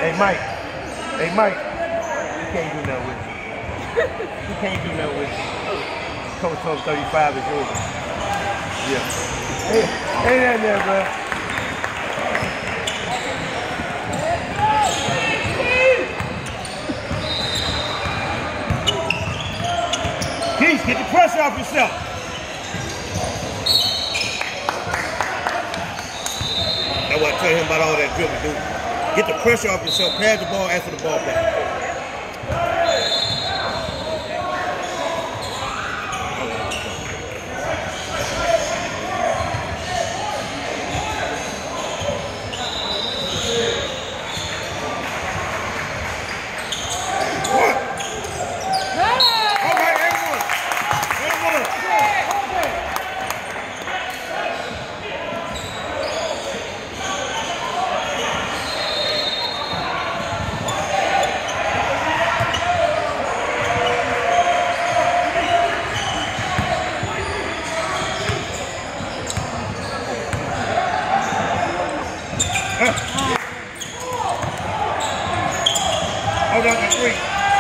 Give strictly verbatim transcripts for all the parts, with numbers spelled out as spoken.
Hey, Mike. Hey, Mike. He can't do nothing with you. He can't do nothing with you. Coach told him thirty-five is yours. Yeah. Hey, ain't that there, bro? Keith, get the pressure off yourself. That's what I tell him about all that dribbling, dude. Get the pressure off yourself, pass the ball, ask for the ball back. Hold on to three.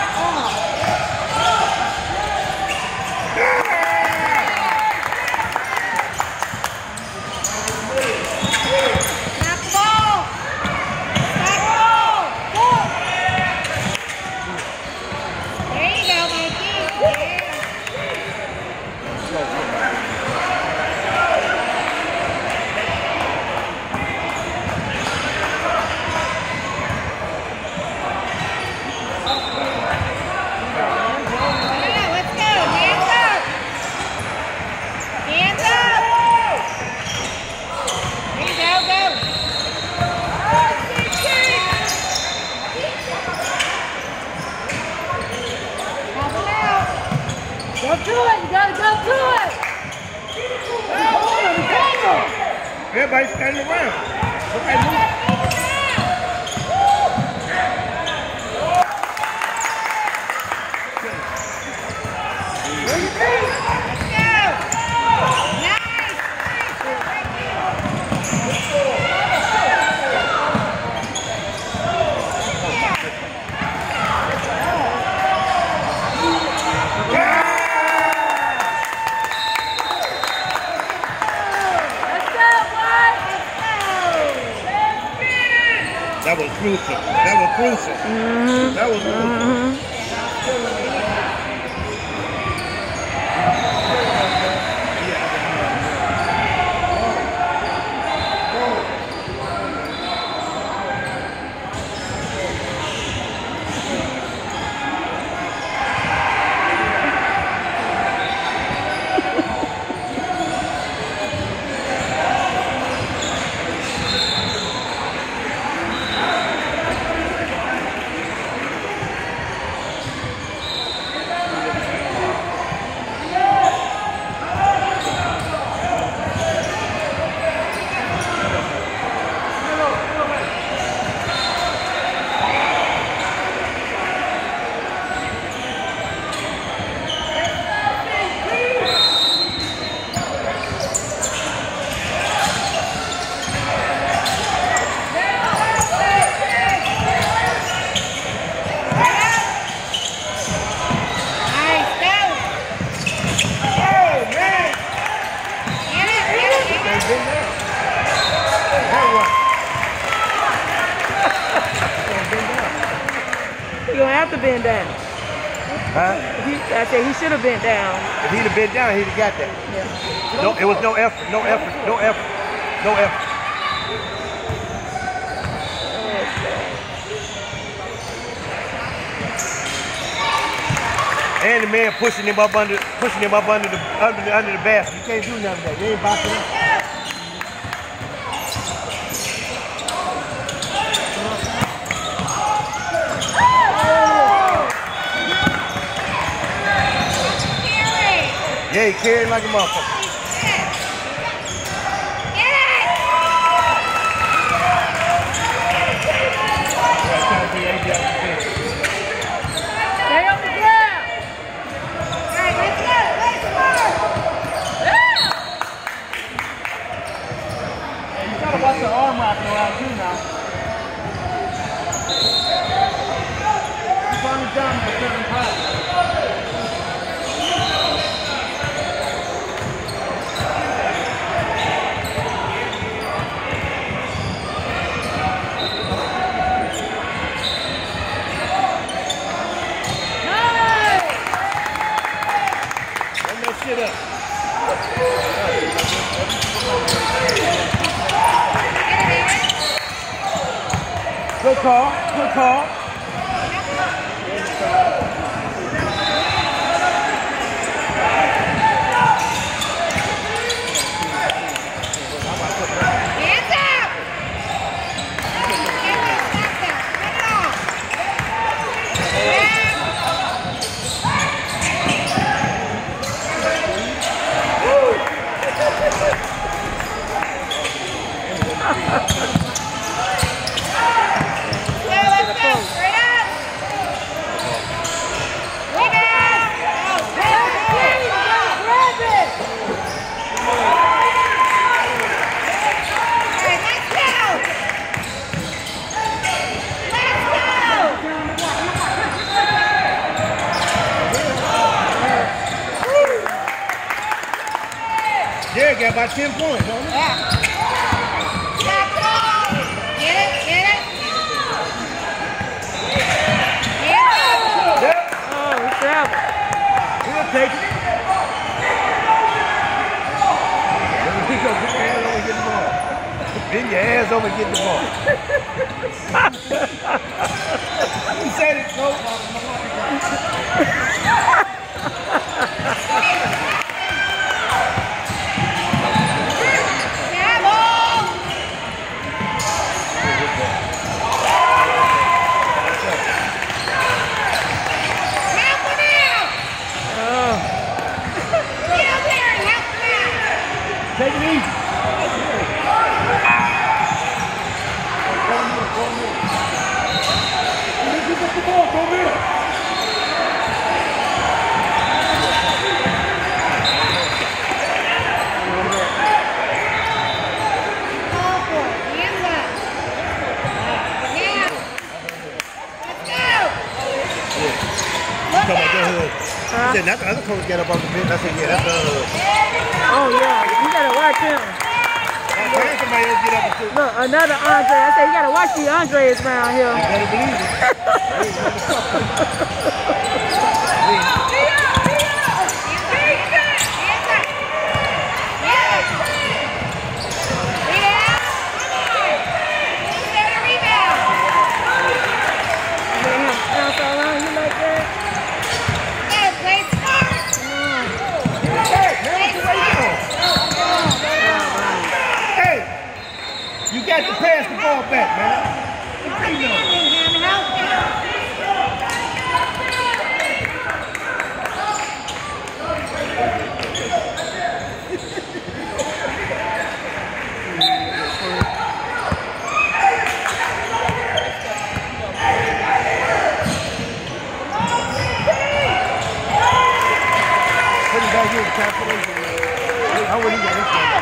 Go to it, you gotta go to it! Everybody's standing around. Okay, move. That was crucial. That was crucial. Mm-hmm. That was crucial. Mm-hmm. You're gonna have to bend down. Huh? He, I said he should have bent down. If he'd have been down, he'd have got that. Yeah. No, it was no effort, no effort, no effort, no effort. And the man pushing him up under, pushing him up under the under the, under the basket. You can't do nothing with that. You ain't boxing him. Yeah, he carried like a motherfucker. Stay on the ground. All right, let's go. Let's go. Yeah. You gotta watch the arm wrapping around too now. Good call, good call. Hands up! Yeah, got about ten points, don't it? Yeah. Get it, get it. Yep. Oh, crap. He'll take it. He go get your ass over and get the ball. Bend your ass over and get the ball. He said it, coach. Take it easy. Get the ball, come here. I said, not the other coach got up on the bench. I said, yeah, that's the other. Oh, yeah. You gotta watch him. Somebody else get up and shoot. Look, another Andre. I said, you gotta watch the Andres around here. You better believe it. You got to pass the ball back, man. Put it back here, calculation. How would he get this one?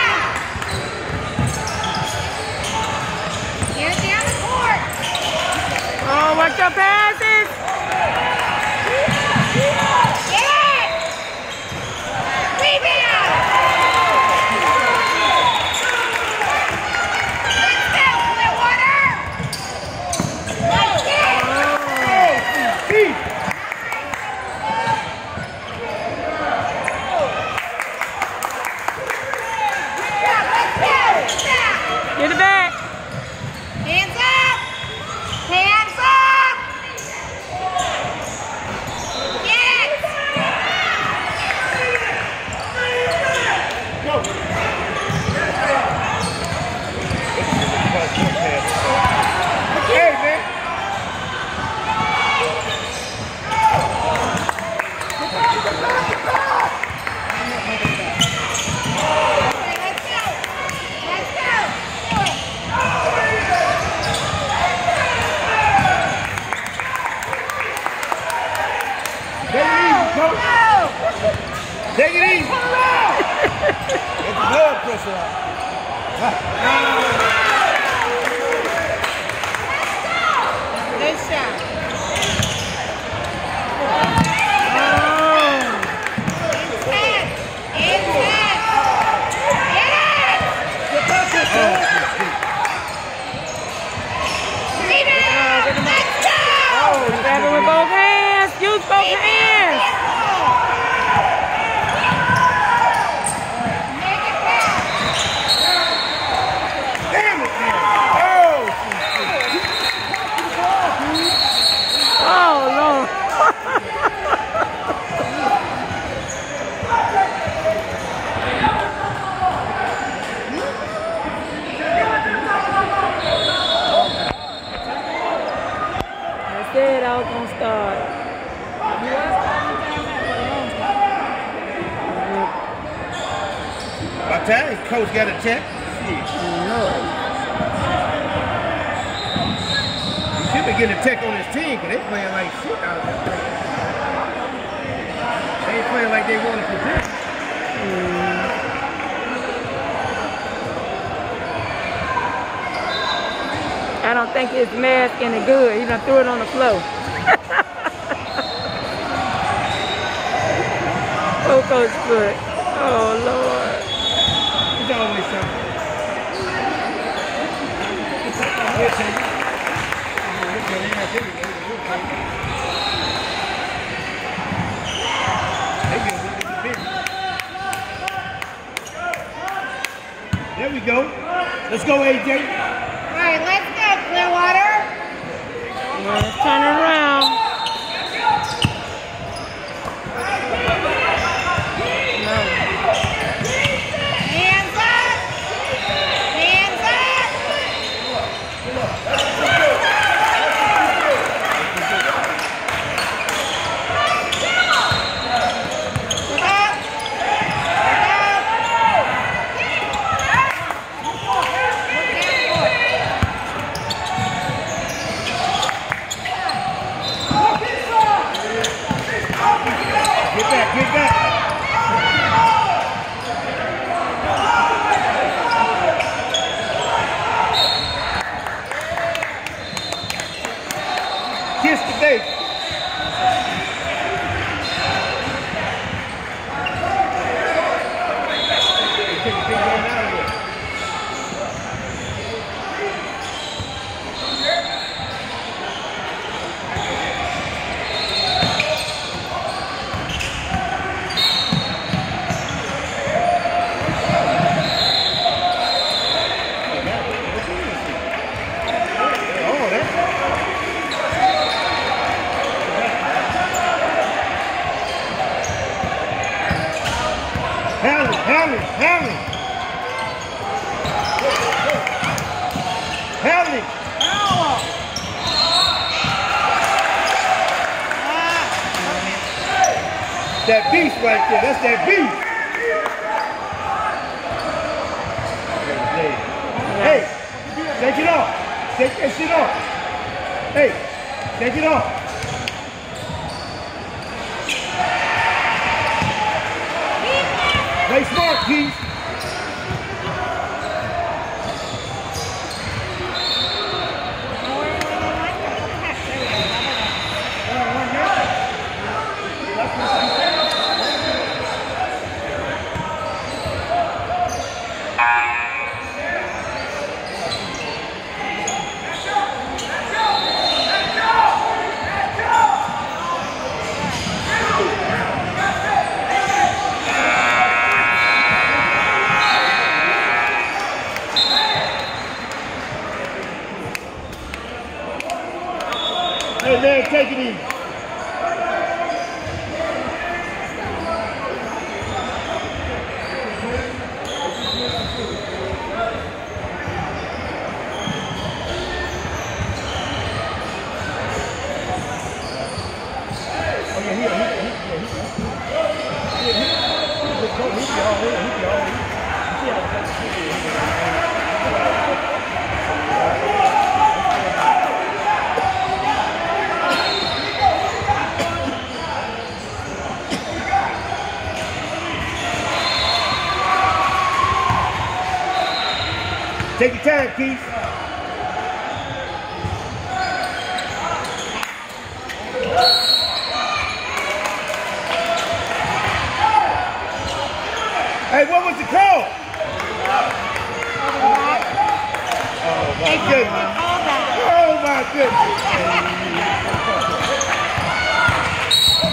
Oh, watch your passes! Get it! Rebound! Let's go, Clearwater! Let's go! Get it back! Hands up! Hands up! Yes! Go! Hey, man! Let's go! Let's go! Do it! Take it easy, coach. Take it easy. Get the blood pressure out. Good shot. both hands. Damn it, man. Oh, Oh, Lord. I said I was going to start. by the time his coach got a check, shit. Lord. He should be getting a check on his team because they playing like shit out there. They ain't playing like they wanted to do. Mm. I don't think his mask any good. He done threw it on the floor. Oh, Coach Foot. Oh, Lord. It's always something. We'll take it. There we go. Let's go, A J. All right, let's go, Clearwater. Let's turn it around. Hands up. Hands up. Look out. Get back, get back. Kiss the baby. Take the big one out of here. Oh, that's Hamlin, Hamlin, Hamlin. Hamlin. That beast right there, that's that beast. Hey, take it off. Take that shit off. Hey, take it off. Play smart, Keith. Hey man, take it easy. Oh yeah, he, he, he, he, he, he, he, he, he, all in, he be all in. You see how the Take your time, Keith. Hey, what was the call? Oh my goodness. Oh my goodness.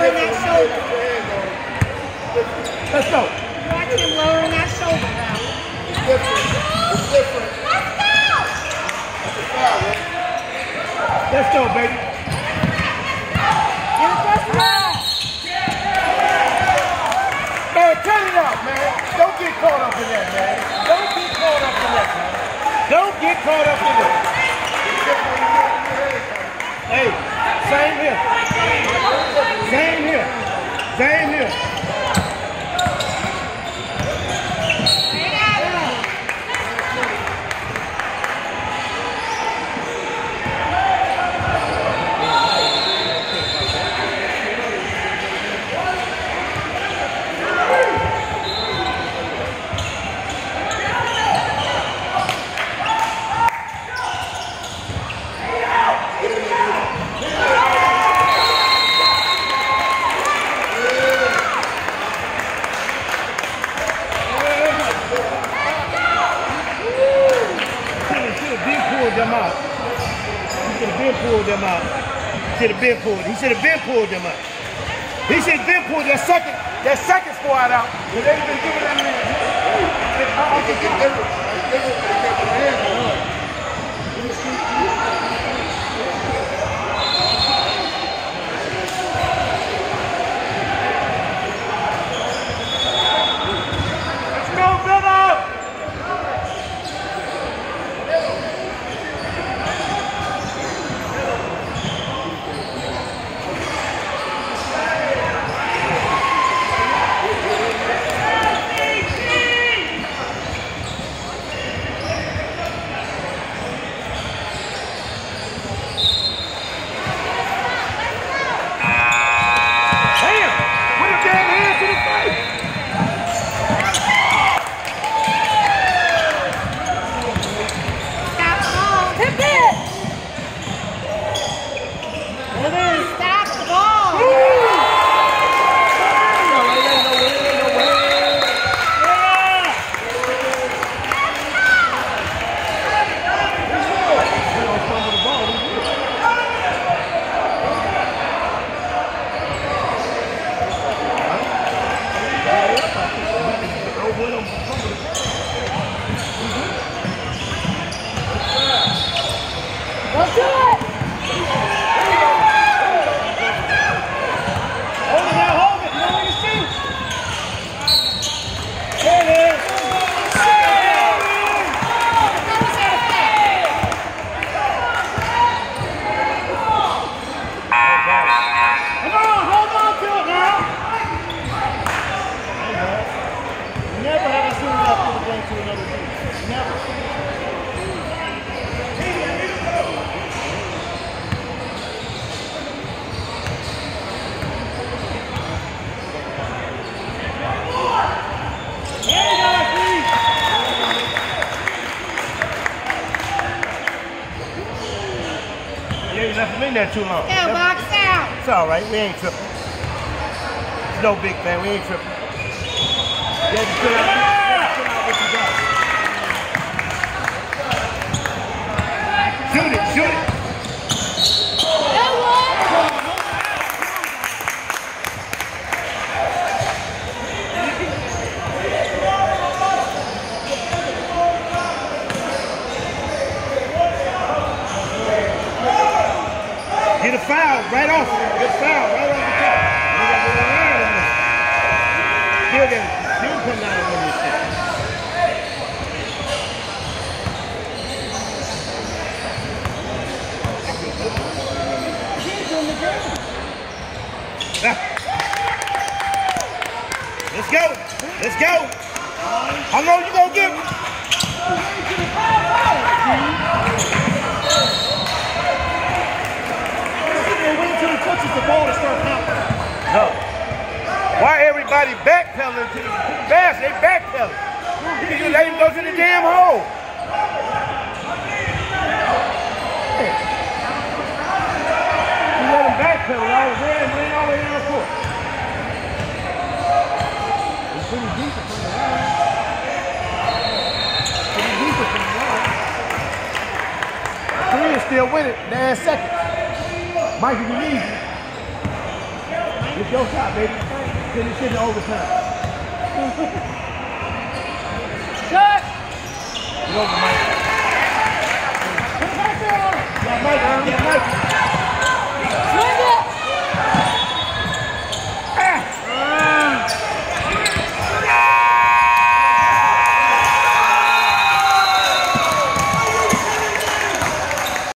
lowering that shoulder. Let's go. Watch him lowering that shoulder now. It's different. It's different. Let's go! That's a foul, man. Let's go, baby. Get it first round. Man, turn it off, man. Don't get caught up in that, man. Don't get caught up in that, man. Don't get caught up in that. Hey, same here. Same here. Same here. Them out. He should have been pulled them out. Should have been pulled. He should have been pulled them out. He should have been pulled that second, that second squad out. But they been giving that man. I think it's different. It's different. They kept their hands on. Let's go, brother! Left him in there too long. Yeah, box out. It's all right. We ain't tripping. It's no big thing. We ain't tripping. Yeah, just fill out, yeah, fill out what you got. Shoot it. Shoot it. Get a foul right off. Get a foul right off the top. Still got still coming out of this shit. Let's go. Let's go. How long you gonna give? Touches the ball to start counting. No. Why everybody backpedaling to the basket? They backpedaling. You can let him go to the damn hole. You let him backpedal all the way and ran all the way down the court. It's pretty deep from the line. Pretty deep from the line. Three is still with it. Last second. Mike, if you need it. Get It's your shot, baby. Finish it in overtime. Shut. Get over, Mike.